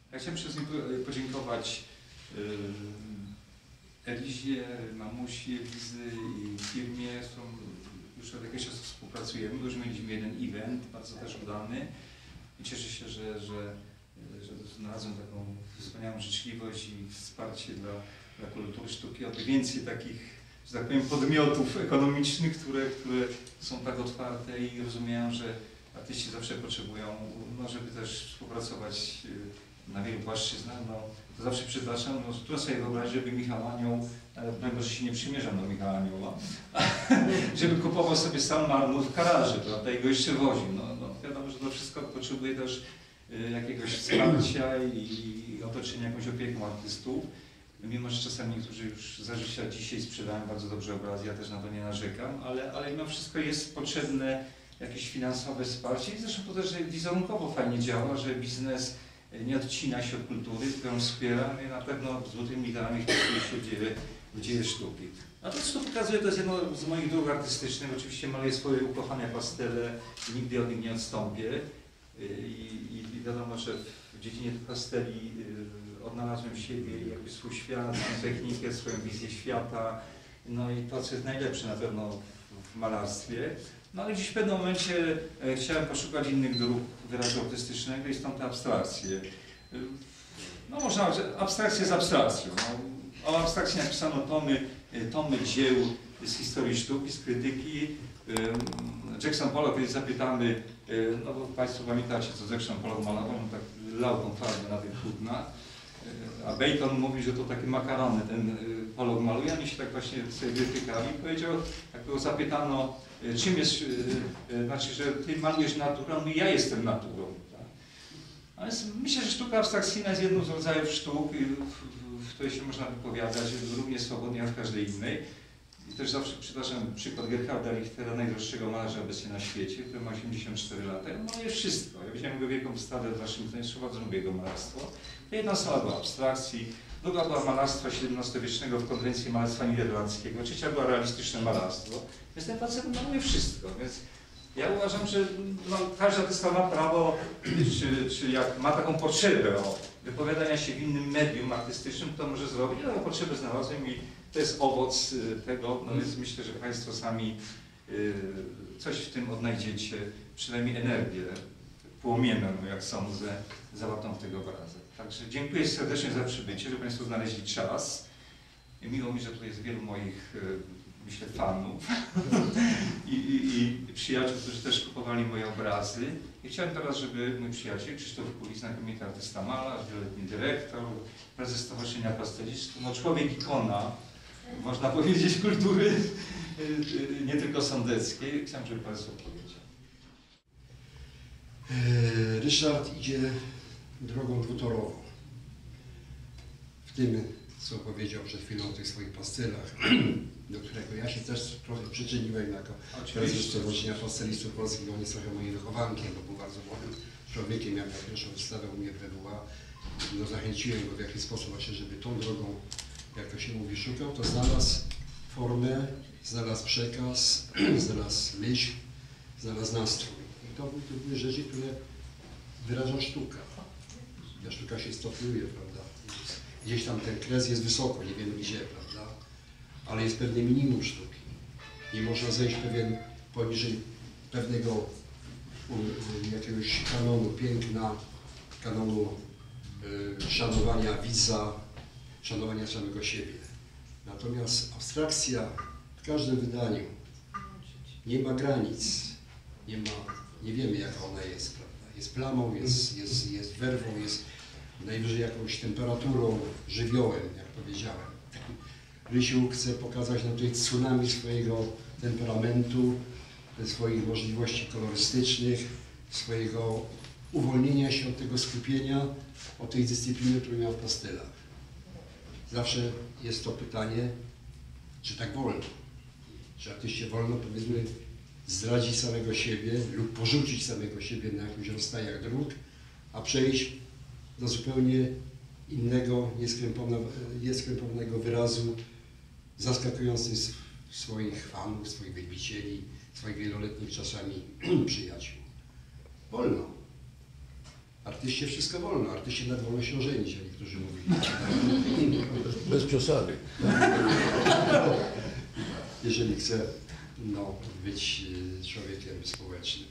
Ja chciałem przede wszystkim podziękować Elizie, mamusi Elizy i firmie, z którą już od jakiegoś czasu współpracujemy. Już mieliśmy jeden event, bardzo też udany i cieszę się, że znalazłem taką wspaniałą życzliwość i wsparcie dla kultury sztuki, aby więcej takich, że tak powiem, podmiotów ekonomicznych, które są tak otwarte i rozumieją, że artyści zawsze potrzebują, no, żeby też współpracować na wielu płaszczyznach. No, to zawsze przytaczam, no, trudno sobie wyobrazić, żeby Michał Anioł, może się nie przymierzam do Michała Anioła, żeby kupował sobie sam marmur w Karaży, prawda, i go jeszcze woził. No, wiadomo, że to wszystko potrzebuje też jakiegoś wsparcia i otoczenia jakąś opieką artystów. Mimo że czasami niektórzy już za życia dzisiaj sprzedają bardzo dobrze obrazy, ja też na to nie narzekam, ale mimo wszystko jest potrzebne jakieś finansowe wsparcie i zresztą to też wizerunkowo fajnie działa, że biznes nie odcina się od kultury, tylko ją wspiera i na pewno złotymi literami wpisuje się w dzieje sztuki. Natomiast to pokazuje, to jest jedno z moich dróg artystycznych. Oczywiście maluję swoje ukochane pastele i nigdy od nich nie odstąpię. I wiadomo, że w dziedzinie pasteli odnalazłem siebie, jakby swój świat, swoją technikę, swoją wizję świata. No i to, co jest najlepsze na pewno w malarstwie. No ale gdzieś w pewnym momencie chciałem poszukać innych dróg wyrazu artystycznego i stąd te abstrakcje. No można, abstrakcje z abstrakcją. No, o abstrakcji napisano tomy dzieł z historii sztuki, z krytyki. Jackson Pollock, kiedy zapytamy, no bo Państwo pamiętacie, co Jackson Pollock malował, on tak lał tą farbę na tych płótnach. A Bacon mówi, że to takie makarony ten Pollock maluje. Oni się tak właśnie sobie wytykali. Powiedział, jak go zapytano, czym jest, znaczy, że ty malujesz naturą, no ja jestem naturą. Tak? Ale myślę, że sztuka abstrakcyjna jest jedną z rodzajów sztuk, w której się można wypowiadać równie swobodnie jak w każdej innej. I też zawsze przytaczam przykład Gerharda Richtera, najdroższego malarza obecnie na świecie, który ma 84 lata. On maluje wszystko. Ja widziałem jego wielką wystawę w Waszyngtonie, bardzo lubię jego malarstwo. Jedna sala była abstrakcji, druga była malarstwa XVII-wiecznego w konwencji malarstwa niderlandzkiego, trzecia była realistyczne malarstwo. Więc ten facet maluje wszystko. Więc ja uważam, że no, każdy artysta ma prawo, czy jak ma taką potrzebę wypowiadania się w innym medium artystycznym, to może zrobić. Ja taką potrzebę znalazłem i to jest owoc tego, no więc myślę, że Państwo sami coś w tym odnajdziecie, przynajmniej energię płomienną, jak sądzę, zawartą w tego obrazek. Także dziękuję serdecznie za przybycie, że Państwo znaleźli czas. Miło mi, że tu jest wielu moich, myślę, fanów i przyjaciół, którzy też kupowali moje obrazy. I chciałem teraz, żeby mój przyjaciel Krzysztof Kulik, znakomity artysta malarz, wieloletni dyrektor, prezes Stowarzyszenia Pastelistów, no człowiek ikona, można powiedzieć, kultury nie tylko sądeckiej. Chciałem, żeby Państwo powiedział. Ryszard idzie drogą dwutorową. W tym, co powiedział przed chwilą o tych swoich pastelach, do którego ja się też trochę przyczyniłem jako prezes Stowarzyszenia Pastelistów Polskich. On jest trochę moim wychowankiem, bo był bardzo młodym człowiekiem. Jak miał pierwszą wystawę u mnie w BWA, no zachęciłem go w jakiś sposób właśnie, żeby tą drogą, jak to się mówi, szukał, to znalazł formę, znalazł przekaz, znalazł myśl, znalazł nastrój. I to były rzeczy, które wyraża sztuka. Ta sztuka się stopniuje, prawda? Gdzieś tam ten kres jest wysoko, nie wiemy gdzie, prawda? Ale jest pewne minimum sztuki. Nie można zejść poniżej pewnego jakiegoś kanonu piękna, kanonu szanowania widza, szanowania samego siebie. Natomiast abstrakcja w każdym wydaniu nie ma granic, nie wiemy jaka ona jest, prawda? Jest plamą, jest werwą, jest najwyżej jakąś temperaturą, żywiołem, jak powiedziałem. Rysiu chce pokazać na tej tsunami swojego temperamentu, swoich możliwości kolorystycznych, swojego uwolnienia się od tego skupienia, od tej dyscypliny, którą miał w pastelach. Zawsze jest to pytanie, czy tak wolno? Czy artyście wolno, powiedzmy, zdradzić samego siebie lub porzucić samego siebie na jakichś rozstajach dróg, a przejść do zupełnie innego, nieskrępowanego wyrazu, zaskakujący swoich fanów, swoich wielbicieli, swoich wieloletnich czasami przyjaciół. Wolno. Artyście wszystko wolno, artyście nad wolno się ożenić, jak niektórzy mówili. Bez przesady. Jeżeli chce być człowiekiem społecznym.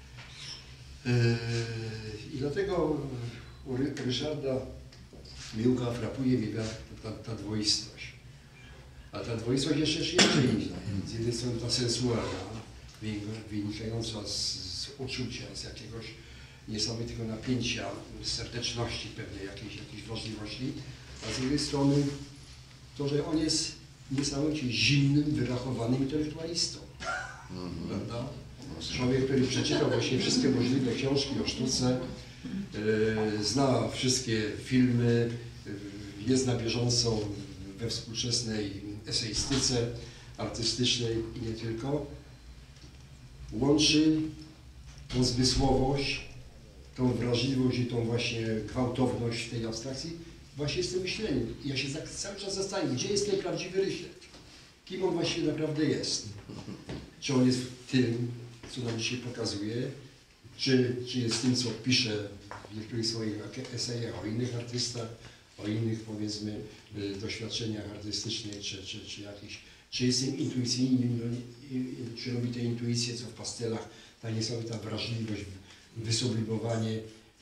I dlatego u Ryszarda Miłka frapuje mnie ta dwoistość. A ta dwoistość jeszcze inna. Z jednej strony ta sensualna, wynikająca z uczucia, z jakiegoś niesamowitego napięcia, serdeczności pewnej, jakiejś wrażliwości, a z drugiej strony to, że on jest niesamowicie zimnym, wyrachowanym intelektualistą. Prawda? Człowiek, który przeczytał właśnie wszystkie możliwe książki o sztuce, zna wszystkie filmy, jest na bieżąco we współczesnej eseistyce artystycznej i nie tylko. Łączy tą zmysłowość, tą wrażliwość i tą właśnie gwałtowność tej abstrakcji właśnie z tym myśleniem. I ja się cały czas zastanawiam, gdzie jest ten prawdziwy Ryszard? Kim on właściwie naprawdę jest? Czy on jest tym, co nam dzisiaj pokazuje, czy jest tym, co pisze w niektórych swoich esejach o innych artystach, o innych, powiedzmy, doświadczeniach artystycznych, czy jest tym intuicyjnym, czy robi te intuicje, co w pastelach, ta niesamowita wrażliwość, wysublimowanie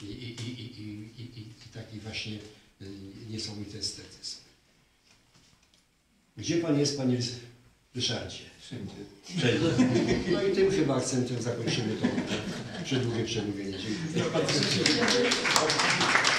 i taki właśnie niesamowity estetyzm. Gdzie Pan jest, Panie Ryszardzie? Wszędzie. Wszędzie. No i tym chyba akcentem zakończymy to przedługie przemówienie. Dziękuję.